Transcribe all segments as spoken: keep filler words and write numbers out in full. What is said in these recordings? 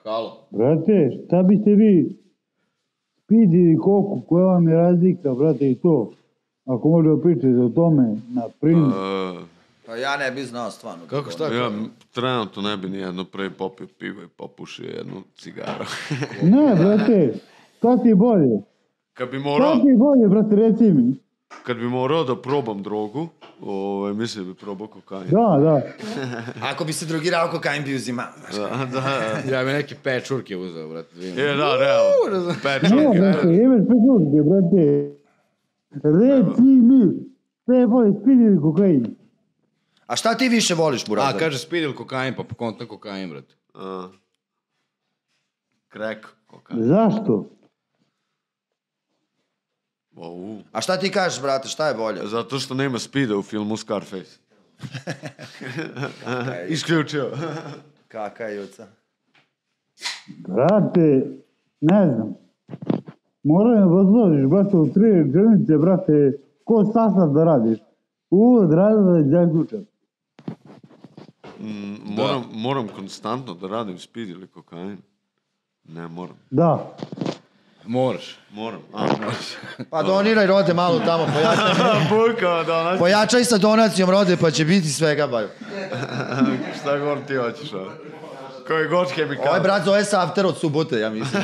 Halo. Brate, šta biste vi spidili koku, koja vam je razlika, brate, i to? Ako možemo pričati o tome, na primjer. Pa ja ne bi znao stvarno. Kako šta? Ja trenutno ne bi nijedno prvi popio pivo i popušio jednu cigaru. Ne, brate, šta ti je bolje? Kad bi morao... Šta ti je bolje, brate, reci mi? Kad bi morao da probam drogu, ovaj, mislim da bi probao kokain. Da, da. Ako bi se drogirao, kokain bi uzimao. Da, da. Ja bi neke pečurke uzeo, brate. Je, da, realno. Pečurke. Ne, brate, imaš pečurke, brate. Reci mi, sve je bolje, spidi kokain. A šta ti više voliš, Burazir? A, kaže speed ili kokain, pa po konta kokain, brate. Krek, kokain. Zašto? Wow. A šta ti kažeš, brate, šta je bolje? Zato što nema speeda u filmu Scarface. Isključio. Kaka je juca? Brate, ne znam. Moram da pozložiš, brate, u tri rečenice, brate, ko sastav da radiš? Uvod razreda i zaključak. Mm, moram, moram konstantno da radim speed ili kokain. Ne, moram. Da. Moraš. Moram. A, Pa doniraj, Rode, malo tamo, pojačaj. Buka, donacija. Pojačaj sa donacijom, Rode, pa će biti svega, baju. Šta god ti hoćeš, ovo? Koji god hemikal. Ovaj brat zove se After od subote, ja mislim.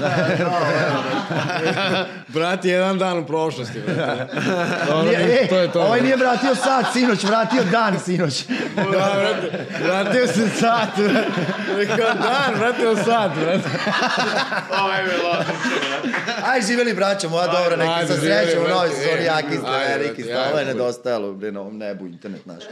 Brat, jedan dan u prošlosti, brate. Nije, to je to. Ovaj nije vratio sat, sinoć, vratio dan, sinoć. Da, brate, vratio se sat, brate. Rekao dan, vratio sat, brate. Ovo je bilo odlično, brate. Aj, živjeli braćo moja, dobro, neki sa srećem u novoj sezoni, jaki ste, Ajde, veliki ste, ovo je nedostajalo na ovom nebu, internet naš.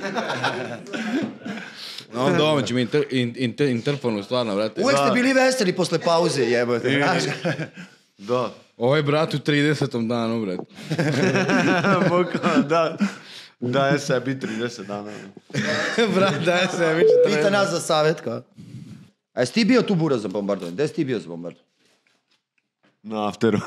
Na ovom domaćem inter, inter, interfonu, stvarno, brate. Uvijek ste bili veseli posle pauze, jebote, znaš. Da. Ovo je brat u tridesetom danu, brate. Buka, da. Daje sebi trideset dana. Brat, daje sebi četrdeset. Pita nas za savjet, kao. A jesi ti bio tu, Bura, za bombardovanje? Gde si ti bio za bombardovanje? Na afteru.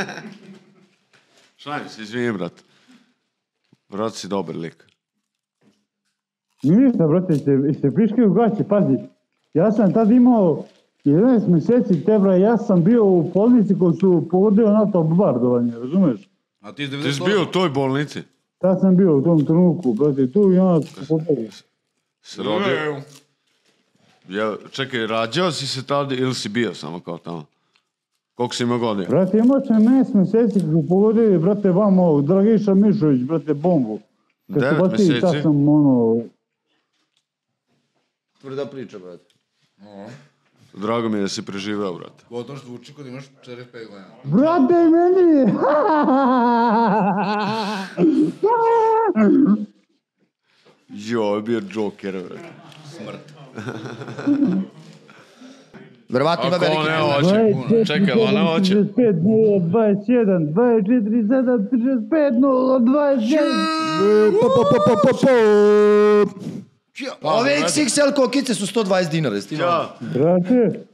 Šalim se, izvinim, brat. Brat si dobar lik. Ništa, brate, ste, ste piškali u gaće, pazi. Ja sam tad imao jedanaest mjeseci tebra, ja sam bio u bolnici koji su pogodio na to bombardovanje, razumeš? A ti Ti si bio u toj bolnici? Tad sam bio u tom trenutku, brate, tu i ona pogodio. Se rodio? Ja, čekaj, rađao si se tada ili si bio samo kao tamo? Koliko si imao godina? Brate, imao sam jedanaest mjeseci koji su pogodili, brate, vamo, Dragiša Mišović, brate, bombu. devet mjeseci? Tad sam, ono... Tvrda priča, brate. Drago mi je da si preživeo, brate. Gotovo što zvuči kod imaš četrdeset pet godina. Brate, meni! Jo, ovo je bio Joker, brate. Smrt. Verovatno ima veliki... Ako ne hoće, čekaj, ali ne hoće. trideset pet, nula, dvadeset jedan, dvadeset četiri, sedam, trideset pet, nula, dvadeset jedan. Ove iks iks el kokice su sto dvadeset dinara, jesi ti malo? Brate,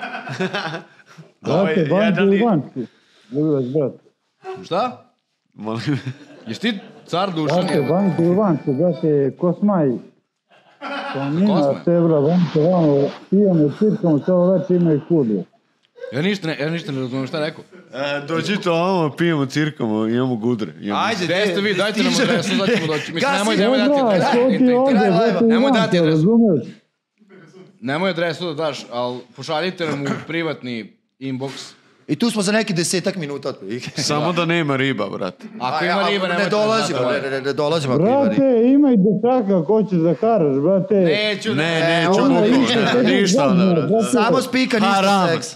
brate, banke u banci. Dobro vas, brate. Šta? Molim. Jesi ti car Dušan? Brate, banke u banci, brate, Kosmaj. Planina, Kosmaj? Tebra, banke, vamo, pijamo, cirkamo, celo večer ima i kudije. Ja ništa ne, ja ništa ne razumijem, šta je rekao? E, dođite ovamo, pijemo, cirkamo, imamo gudre. Imamo... Ajde, Gde ste vi, dajte nam adresu, sad ćemo doći. Mislim, nemoj, nemoj Da, dati to ti ovdje, brate, u Nemoj dati banci, adresu. razumeš? Nemoj adresu da daš, ali pošaljite nam u privatni inbox. I tu smo za neki desetak minuta. Samo da nema riba, brate. Ako ima riba, ne nemojte dolazimo, da ne, ne, ne dolazimo ako ima riba. Brate, ima i dečaka ko će za haraš, brate. Neću, Ne, ne. neću onda bukom, ništa, ne, ništa onda, gadno, brate. brate. Samo spika, ništa Haram. seks.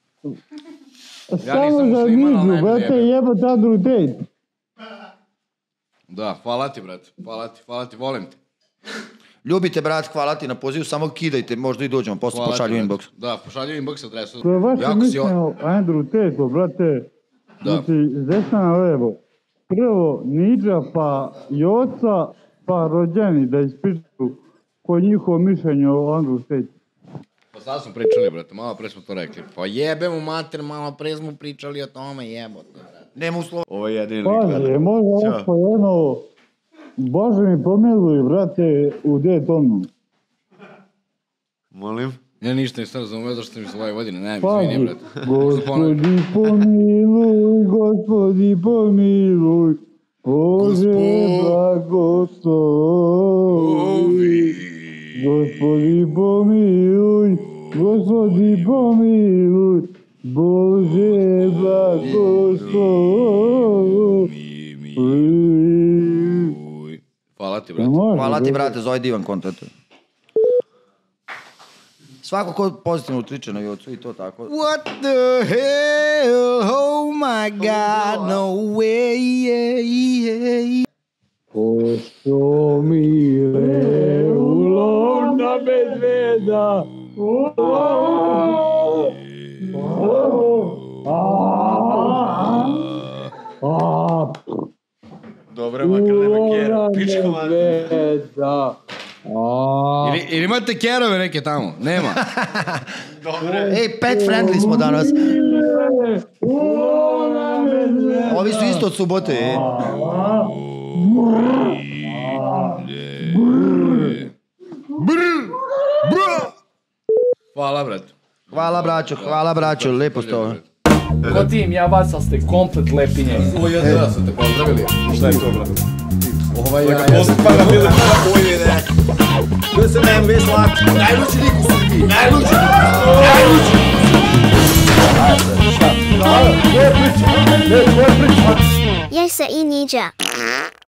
Ja Samo nisam za musliman, ali niđu, ne bi brate, jebio. jeba ta drutejt. Da, hvala ti, brate. Hvala ti, hvala ti, volim te. Ljubite, brat, hvala ti na pozivu, samo kidajte, možda i dođemo, posle Hvala ti, pošalju brate. inbox. Da, pošalju inbox adresu. To je vaše Jako si mišljenje o- o Andrew Tate-u, brate. Da. Znači, s desna na levo. Prvo Niđa, pa Joca, pa rođeni da ispišu ko je njihovo mišljenje o Andrew Tate-u. Pa sad smo pričali, brate, malo pre smo to rekli. Pa jebemo mater, malo pre smo pričali o tome, jebote, brate. Nema uslova. Ovo je jedini Pazi, gleda. može Ćao. ovo jedno, Bože mi pomiluj, brate, u Daytonu. Molim? Ja ništa nisam razumio zašto mi se ovaj godine, ne, Pazi, izvini, brate. Gospodi pomiluj, Gospodi pomiluj, Bože blagoslovi. Gospodi pomiluj, Gospodi pomiluj, Bože blagoslovi. Hvala ti, brate. Hvala ti, brate, za ovaj divan kontent. Svako ko pozitivno utiče na Jocu i to tako. What the hell, oh my god, no way, yeah, yeah. Pošto mi je ulov na medveda. Dobre, makar nema kjera. Pičko medveda. Ili, ili imate kerove neke tamo? Nema. Ej, pet friendly smo danas. Ovi su isto od subote, ej. Hvala, brate. Hvala, braćo, hvala, braćo, lepo ste ovo. Ko tim, ja vas, ali ste komplet lepinje. Ovo je od vas, ste pozdravili. Šta je to, brate? Ovaj ja, ja sam... Pa ga bili ujvi, ne. Tu se nem vis lak. Najluči lik u Srbiji. Najluči. Najluči. Šta? Šta? Koja priča? Koja priča? Jesa i Niđa.